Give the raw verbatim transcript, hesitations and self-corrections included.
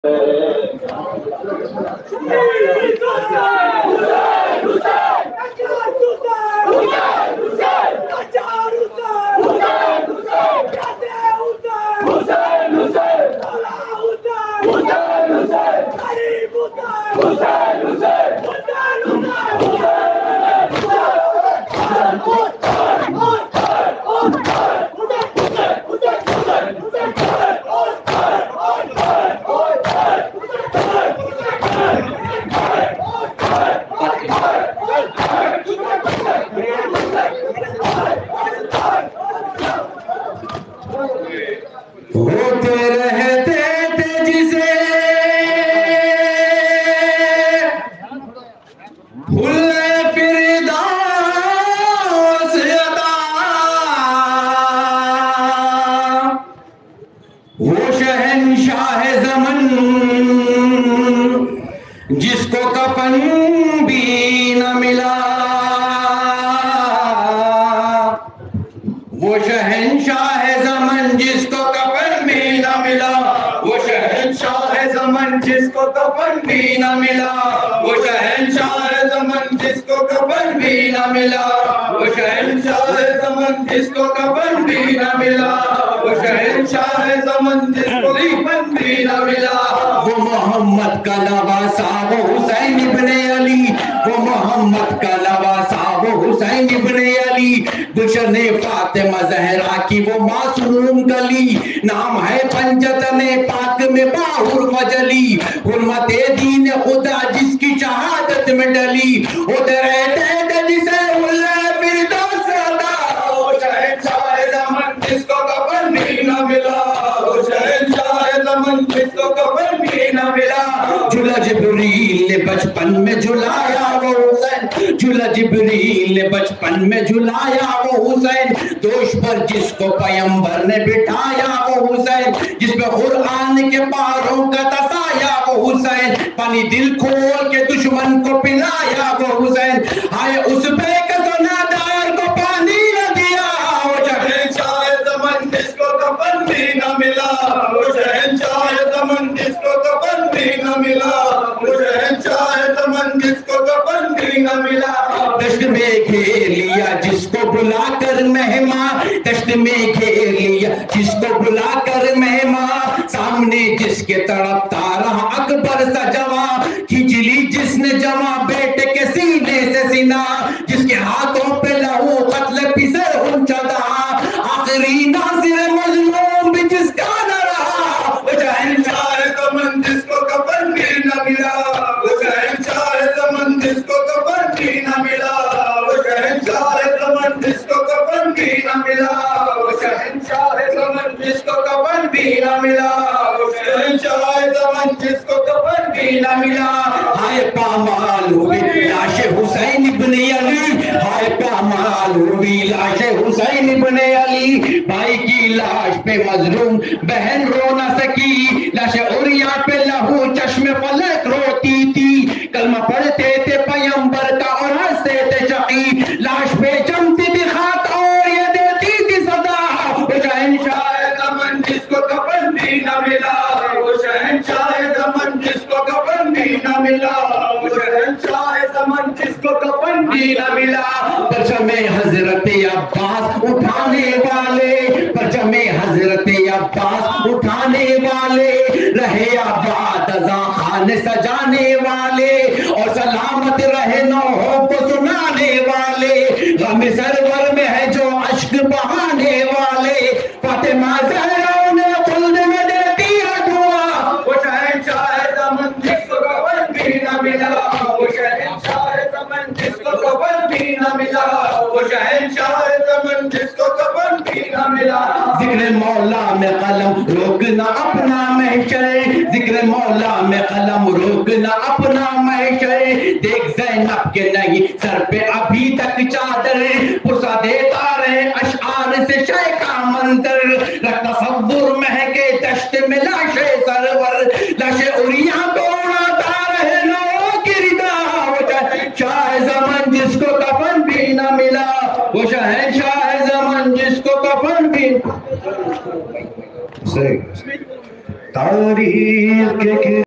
جس کو کفن بھی نہ ملا، وہ شہنشاہ زمن جس کو کفن بھی نہ ملا، وہ شہنشاہ زمن جس کو کفن بھی نہ ملا، وہ شہنشاہ زمن جس کو کفن بھی نہ ملا، وہ شہنشاہ زمن جس کو کفن بھی نہ ملا، وہ شہنشاہ زمن جس کو کفن بھی نہ ملا، وہ محمد کا نواسا وہ حسین ابن علی، وہ محمد کا نواسا وہ حسین ابن علی، گلشن فاطمہ زہرا کی وہ معصوم کلی، نام ہے پنجتن پاک میں باہر فجلی، حرمت دین خدا جس کی شہادت میں ڈلی، ادھر رہتے جسے اللہ فردوس عطا، وہ شہنشاہ زمن جس کو کفن بھی نہ ملا، وہ شہنشاہ زمن جس کو کفن بھی نہ ملا، جھولا جبریل نے بچپن میں جھلایا وہ حسین، جھولا جبریل نے بچپن میں جھلایا وہ حسین، دوش پر جس کو پیمبر نے بٹھایا وہ حسین، جس پہ قرآن کے پاروں کا تسایا وہ حسین، پانی دل کھول کے دشمن کو پلایا وہ حسین، آئے اس پہ کسنادار کو پانی نہ دیا، وہ شہنشاہ زمن جس کو کفن بھی نہ ملا، وہ شہنشاہ زمن جس کو کفن بھی نہ ملا، وہ شہنشاہ زمن جس کو کفن بھی نہ ملا، دشت میں گھیر لیا جس کو بلا کر مہماں، دشت میں گھیر لیا جس کو بلا کر مہماں، سامنے جس کے تڑپتا رہا اکبر سا جواں، کھینچ لی جس نے جمع بیٹے کے سینے سے سینہ، جس کے ہاتھوں پہ لہو قتل پسر اونچا دہا، آخری ناصر مظلوم بھی جس کا نہ رہا، وہ شہنشاہ زمن جس کو کفن بھی نہ ملا، وہ شہنشاہ زمن جس کو کفن بھی نہ ملا، وہ شہنشاہ زمن جس کو کفن بھی نہ ملا، وہ شہنشاہ زمن جس کو کفن بھی نہ ملا، وہ شہنشاہ زمن جس کو کفن بھی نہ ملا، ہائے پامال ہوئی لاش حسین ابن علی، ہائے پامال ہوئی لاش حسین ابن علی، بھائی کی لاش پہ مظلوم بہن رو نہ سکی، لاش عریا پہ لہو چشم فلک روتی تھی، کلمہ پڑھتے تھے پیمبر کا اور ہنستے تھے شقی، لاش پہ جمتی تھی خاک اور یہ دیتی تھی صدا، وہ شہنشاہ زمن جس کو کفن بھی نہ ملا، وہ شہنشاہ زمن جس کو کفن بھی نہ ملا، وہ شہنشاہ زمن جس کو کفن بھی نہ ملا، پرچم حضرت عباس اٹھانے والے، پرچم حضرت عباس اٹھانے والے، رہے آباد ازاں خان سجانے والے، اور سلامت رہے نوحوں کو سنانے والے، غم سرور میں ہے جو عشق بہانے والے، فاطمہ زہرا انہیں خلد میں دیتی ہے دعا، وہ شہنشاہ زمن جس کو کفن بھی نہ ملا، وہ شہنشاہ زمن جس کو کفن بھی نہ ملا، وہ شہنشاہ زمن جس کو کفن بھی نہ ملا، ذکر مولا میں قلم روکنا اپنا محشر، ذکر مولا میں قلم روکنا اپنا محشر، دیکھ زینب کے نہیں سر پہ ابھی تک چادر، پرسا دیتا رہے اشعار سے شے کا منظر، رکھ تصور مہکے دشت میں لاش سرور، لاش عریا کو اڑاتا رہے نو کی ردا، وہ شہنشاہ زمن جس کو کفن بھی نہ ملا، وہ شہنشاہ زمن جس کو کفن بھی تاریخ کے